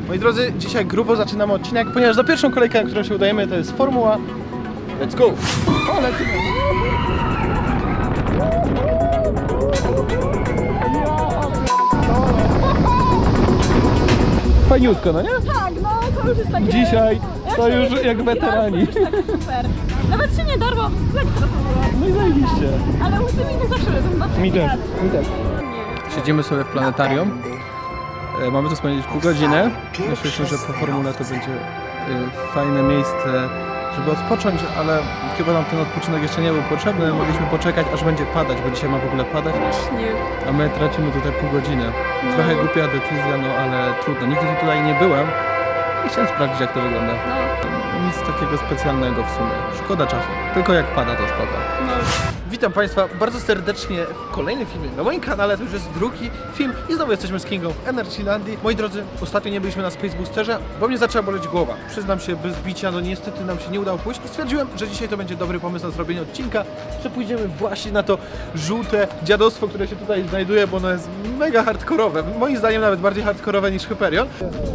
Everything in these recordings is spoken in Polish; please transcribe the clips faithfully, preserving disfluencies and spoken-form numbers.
Moi drodzy, dzisiaj grubo zaczynamy odcinek, ponieważ za pierwszą kolejkę, na którą się udajemy, to jest formuła. Let's go! O, lecimy! Fajniutko, no nie? Tak, no to już jest takie... Dzisiaj to już jak weterani. Tak super. Nawet się nie darło, lekko to było. No i zajebiście. Ale łysy mi nie zawsze lecą. Mi też, mi też. Siedzimy sobie w planetarium. E, mamy tu spędzić pół godziny. Myślę, że po formule to będzie e, fajne miejsce, żeby odpocząć, ale chyba nam ten odpoczynek jeszcze nie był potrzebny. Mogliśmy poczekać, aż będzie padać, bo dzisiaj ma w ogóle padać. Właśnie. A my tracimy tutaj pół godziny. Trochę głupia decyzja, no ale trudno. Nigdy tutaj nie byłem i chciałem sprawdzić, jak to wygląda. No. Nic takiego specjalnego w sumie. Szkoda czasu. Tylko jak pada, to spoko. No. Witam Państwa bardzo serdecznie w kolejnym filmie na moim kanale. To już jest drugi film i znowu jesteśmy z Kingą w Energylandii. Moi drodzy, ostatnio nie byliśmy na Space Boosterze, bo mnie zaczęła boleć głowa. Przyznam się, bez bicia, no niestety nam się nie udało pójść i stwierdziłem, że dzisiaj to będzie dobry pomysł na zrobienie odcinka, że pójdziemy właśnie na to żółte dziadostwo, które się tutaj znajduje, bo ono jest mega hardkorowe. Moim zdaniem nawet bardziej hardkorowe niż Hyperion.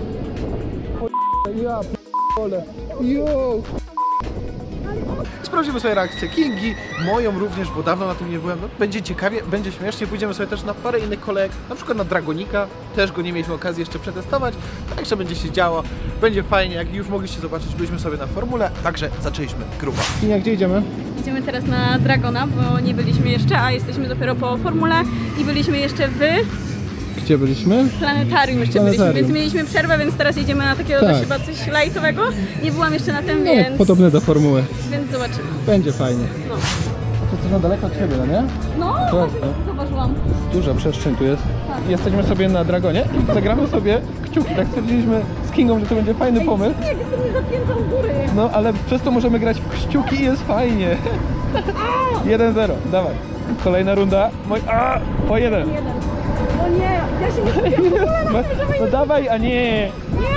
Ja p***ole. Yo! Sprawdzimy sobie reakcję Kingi, moją również, bo dawno na tym nie byłem. No, będzie ciekawie, będzie śmiesznie. Pójdziemy sobie też na parę innych kolejek, na przykład na Dragonika. Też go nie mieliśmy okazji jeszcze przetestować. Także będzie się działo, będzie fajnie. Jak już mogliście zobaczyć, byliśmy sobie na formule, także zaczęliśmy grubo. Kinga, gdzie idziemy? Idziemy teraz na Dragona, bo nie byliśmy jeszcze, a jesteśmy dopiero po formule i byliśmy jeszcze w Gdzie byliśmy? planetarium jeszcze Planetarium. byliśmy, więc mieliśmy przerwę, więc teraz idziemy na takiego Tak. dość chyba coś lightowego. Nie byłam jeszcze na tym, No, więc... podobne do formuły. Więc zobaczymy. Będzie fajnie. No, To jest na daleko od siebie, no nie? no Tak, właśnie tak. zauważyłam. Duża przestrzeń tu jest. Tak. Jesteśmy sobie na Dragonie i zagramy sobie w kciuki. Tak stwierdziliśmy z Kingą, że to będzie fajny pomysł. Jak jestem niezapięta u góry. No, ale przez to możemy grać w kciuki i jest fajnie. jeden zero, dawaj. Kolejna runda. Moj... A, po jeden. Jeden. O nie, ja się nie skupiam w ogóle na No, tym, żeby no nie... dawaj, a nie.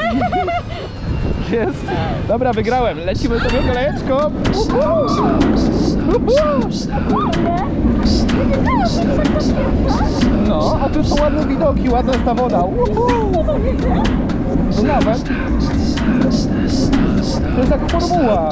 Jest. Dobra, wygrałem. Lecimy sobie kolejeczką. No, a tu są ładne widoki, ładna jest ta woda. No nawet. To jest jak formuła.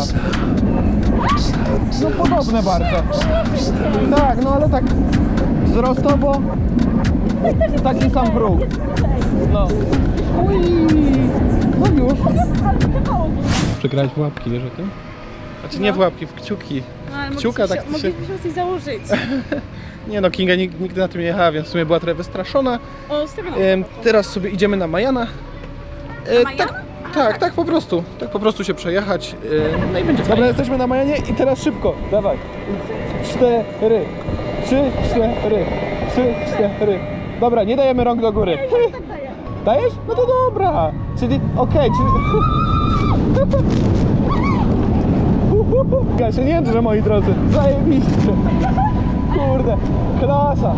No podobne bardzo. Tak, no ale tak wzrostowo taki sam próg. No. Ui. No już. Przegrać w łapki, wiesz o tym? Znaczy nie w łapki, w kciuki. No, ale Kciuka, mogliśmy tak się, to się... mogliśmy coś założyć. Nie no, Kinga nigdy na tym nie jechała, więc w sumie była trochę wystraszona. O, stawiam. Ehm, teraz sobie idziemy na Majana. E, Na Majana? Tak, tak, tak po prostu. Tak po prostu się przejechać. E, no i będzie fajnie. Dobra, jesteśmy na Majanie i teraz szybko. Dawaj. Cztery. Trzy, cztery. Trzy, cztery. Dobra, nie dajemy rąk do góry. Tak daję. Dajesz? No to dobra. Czyli okej, okay, czyli... Ja się nie jędrzę, moi drodzy. Zajebiście. Kurde, klasa.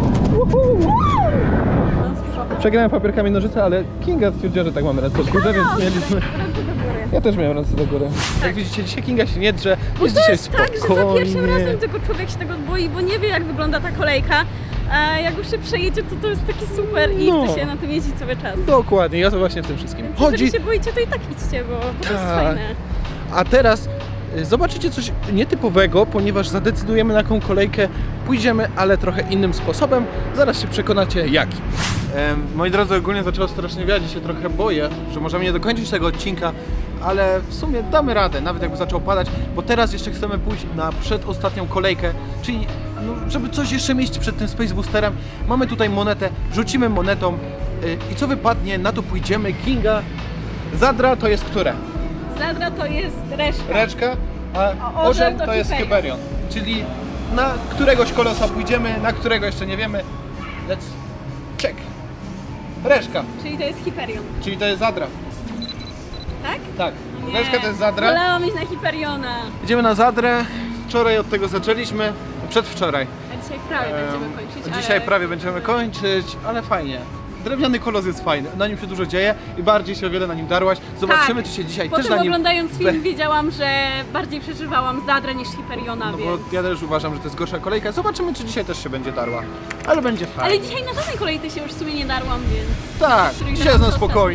Przegrałem papierkami nożyce, ale Kinga stwierdziła, że tak mamy ręce do góry, więc mieliśmy... Ja też miałem ręce do góry. Jak widzicie, dzisiaj Kinga się nie drze, jest dzisiaj spokojnie. Tak, że za pierwszym razem tylko człowiek się tego boi, bo nie wie, jak wygląda ta kolejka. A jak już się przejedzie, to to jest taki super i No. chce się na tym jeździć cały czas. Dokładnie, ja to właśnie w tym wszystkim Więc chodzi. jeżeli się boicie, to i tak idźcie, bo to jest Tak. fajne. A teraz y, zobaczycie coś nietypowego, ponieważ zadecydujemy, na jaką kolejkę pójdziemy, ale trochę innym sposobem. Zaraz się przekonacie jaki. Ehm, moi drodzy, ogólnie zaczęło strasznie wiać i się trochę boję, że możemy nie dokończyć tego odcinka, ale w sumie damy radę, nawet jakby zaczął padać, bo teraz jeszcze chcemy pójść na przedostatnią kolejkę, czyli no, żeby coś jeszcze mieć przed tym Space Boosterem. Mamy tutaj monetę, rzucimy monetą y, i co wypadnie, na to pójdziemy. Kinga, Zadra to jest które? Zadra to jest reszka. Reczka, a A orzeł orzeł to to jest Hyperion. Hyperion. Czyli na któregoś kolosa pójdziemy, na którego jeszcze nie wiemy. Let's check. Reszka, Czyli to jest Hyperion. czyli to jest Zadra. Tak? Tak, Nie. Reszka to jest Zadra. Wolałam iść na Hyperiona. Idziemy na Zadrę. Wczoraj od tego zaczęliśmy, przedwczoraj. A dzisiaj prawie Ehm, będziemy kończyć. Dzisiaj ale... prawie będziemy kończyć, ale fajnie. Drewniany kolos jest fajny, na nim się dużo dzieje i bardziej się o wiele na nim darłaś. Zobaczymy, Tak. czy się dzisiaj Po też tym na nim... oglądając film we- wiedziałam, że bardziej przeżywałam Zadrę niż Hyperiona, No bo więc... ja też uważam, że to jest gorsza kolejka. Zobaczymy, czy dzisiaj też się będzie darła. Ale będzie fajnie. Ale dzisiaj na żadnej kolejce się już w sumie nie darłam, więc... Tak, których dzisiaj jest na ostatnio. spokojnie.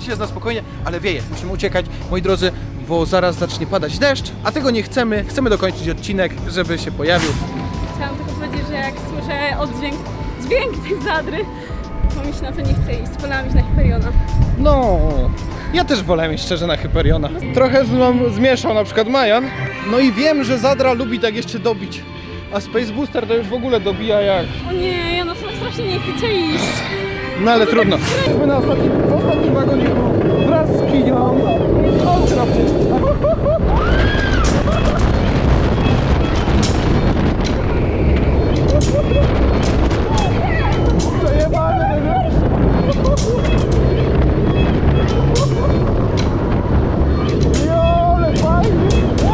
dzisiaj jest na spokojnie, ale wieje, musimy uciekać, moi drodzy, bo zaraz zacznie padać deszcz, a tego nie chcemy, chcemy dokończyć odcinek, żeby się pojawił. Chciałam tylko powiedzieć, że jak słyszę oddźwięk, dźwięk tej Zadry, to mi się na to nie chce iść, wolałam iść na Hyperiona. No, ja też wolałem iść szczerze na Hyperiona. Trochę nam zmieszał na przykład Majan, no i wiem, że Zadra lubi tak jeszcze dobić, a Space Booster to już w ogóle dobija jak... O nie, ja na to strasznie nie chcę iść. No ale trudno. Jesteśmy na ostatnim, w ostatnim wagoniku wraz z Kinią. Przejebane, wiesz? Jo, ale fajnie!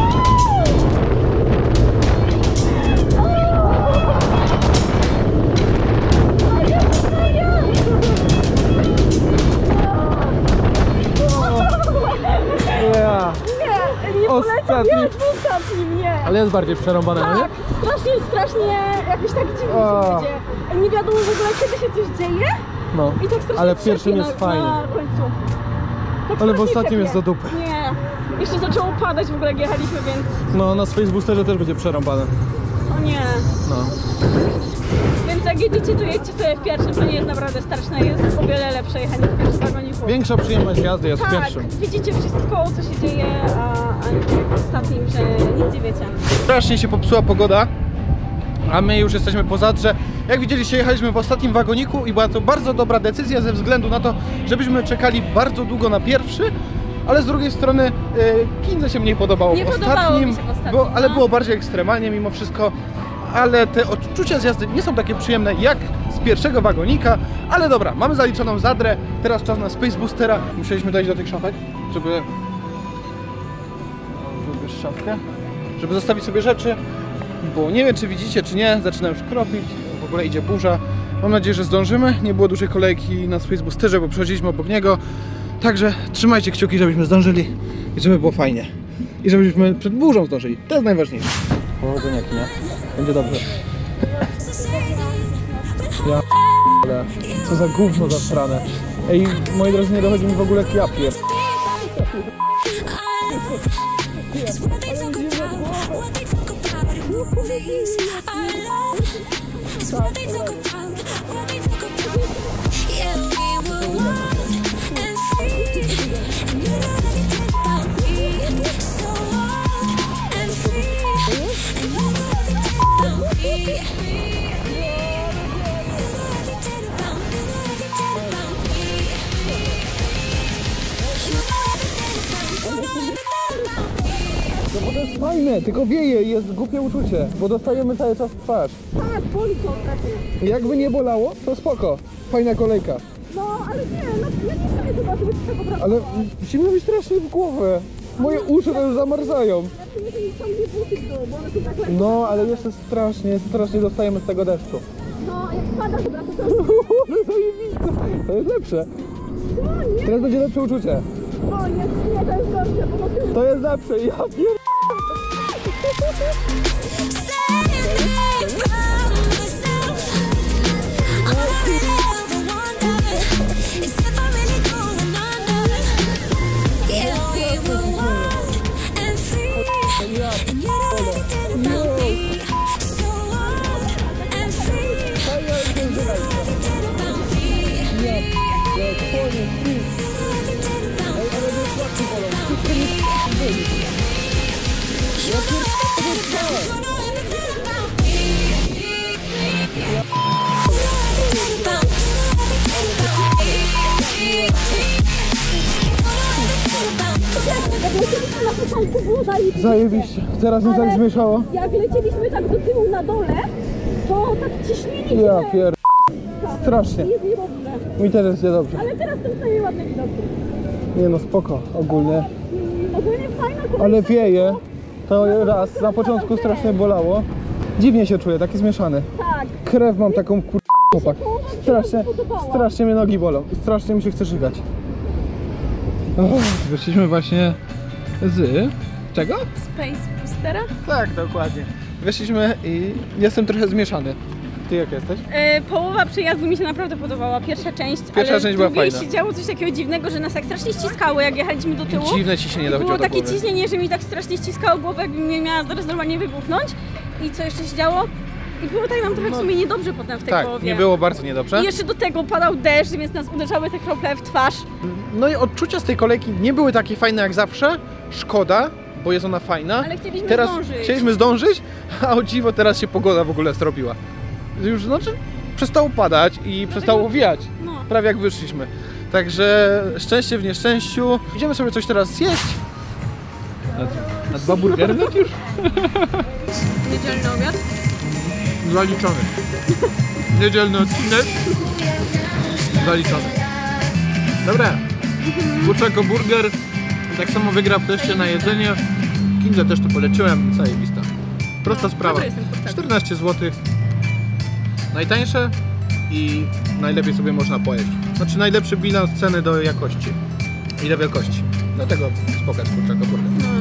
Ostatni. Ostatni, nie. Ale jest bardziej przerąbane, no nie? Tak, strasznie, strasznie jakoś tak dziwnie O. się będzie. Nie wiadomo w ogóle kiedy się coś dzieje No, i tak strasznie ale w pierwszym trzepie jest na, fajnie. na końcu. Tak Ale w strasznie ostatnim jest trzepie. do dupy. Nie, jeszcze zaczęło padać w ogóle jak jechaliśmy, więc No, na Space Boosterze też będzie przerąbane. o nie. No. Więc jak jedziecie, to jedźcie sobie w pierwszym, to nie jest naprawdę straszne, jest o wiele lepsze jechanie w pierwszym wagoniku. Większa przyjemność jazdy jest w Tak, pierwszym. widzicie wszystko, co się dzieje, a, a nie tak jak w ostatnim, że nic nie wiecie. Strasznie się popsuła pogoda, a my już jesteśmy po Zadrze. Jak widzieliście, jechaliśmy w ostatnim wagoniku i była to bardzo dobra decyzja ze względu na to, żebyśmy czekali bardzo długo na pierwszy, ale z drugiej strony e, Kindze się mniej podobało Nie w podobało ostatnim, mi się w ostatnim, bo, ale no. było bardziej ekstremalnie mimo wszystko, ale te odczucia z jazdy nie są takie przyjemne jak z pierwszego wagonika, ale dobra, mamy zaliczoną Zadrę, teraz czas na Space Boostera. Musieliśmy dojść do tych szafek, żeby... Wybierz szafkę, żeby zostawić sobie rzeczy, bo nie wiem czy widzicie czy nie, zaczyna już kropić, w ogóle idzie burza. Mam nadzieję, że zdążymy, nie było dużej kolejki na Space Boosterze, bo przechodziliśmy obok niego. Także trzymajcie kciuki, żebyśmy zdążyli i żeby było fajnie. I żebyśmy przed burzą zdążyli, to jest najważniejsze. Powodzeniaki, nie? Będzie dobrze. Ja p***le. Co za gówno zasrane. Ej, moi drodzy, nie dochodzi mi w ogóle jak ja pier... No bo to jest fajne, tylko wieje i jest głupie uczucie, bo dostajemy cały czas w twarz. Tak, boli to strasznie. Jakby nie bolało, to spoko. Fajna kolejka. No, ale nie, no, ja nie chcę zobaczyć tego prawda. Ale zimno mi strasznie w głowę. Moje uszy to już zamarzają. Ja to nie wiem, tam nie buty było, bo one są tak lekkie. No, ale jeszcze strasznie, strasznie dostajemy z tego deszczu. No, jak pada, dobra, to to Ale zajebiste. To jest lepsze. no, nie, Teraz będzie lepsze uczucie. no, nie, nie, to jest gorsze, bo to tył. To jest lepsze, ja pier... Na początku było zajebiście. Zajebiście. Teraz mi tak Ale zmieszało. Jak lecieliśmy tak do tyłu na dole, to tak ciśnienie Ja się pier... Strasznie. jest niedobrze. Mi też jest niedobrze. Ale teraz to jest ładne widoki. Nie no, spoko, ogólnie. Mm, Ogólnie fajna kolejka. Ale wieje. To raz, na początku strasznie bolało. Dziwnie się czuję, taki zmieszany. Tak. Krew mam taką kur... chłopak. Strasznie, strasznie mnie nogi bolą. Strasznie mi się chce żygać. Oh, wyszliśmy właśnie z... czego? Space Boostera? Tak, dokładnie. Wyszliśmy i jestem trochę zmieszany. Ty jak jesteś? E, połowa przejazdu mi się naprawdę podobała, pierwsza część. Pierwsza ale część była w drugiej fajna. się działo coś takiego dziwnego, że nas tak strasznie ściskało, jak jechaliśmy do tyłu. Dziwne ci się nie dochodziło Było do takie głowy. ciśnienie, że mi tak strasznie ściskało głowę, jakbym mnie miała zaraz normalnie wybuchnąć. I co jeszcze się działo? I było tak nam trochę w sumie niedobrze potem w tej Tak, połowie. nie było bardzo niedobrze. I jeszcze do tego padał deszcz, więc nas uderzały te krople w twarz. No i odczucia z tej kolejki nie były takie fajne jak zawsze. Szkoda, bo jest ona fajna. Ale chcieliśmy teraz zdążyć. chcieliśmy zdążyć, a o dziwo teraz się pogoda w ogóle zrobiła. Już znaczy przestało padać i przestało wiać. No. Prawie jak wyszliśmy. Także szczęście w nieszczęściu. Idziemy sobie coś teraz zjeść. Na, na dwa burgery no już Niedzielny obiad. zaliczony. Niedzielny odcinek. Zaliczony. Dobra. Kurczak o burger. Tak samo wygra w teście na jedzenie. Kindze też to poleciłem. Zajebista. Prosta sprawa. Dobry jest ten kurczak. czternaście złotych. Najtańsze i najlepiej sobie można pojeść. Znaczy najlepszy bilans ceny do jakości i do wielkości. Dlatego spoko jest kurczak o burger. No,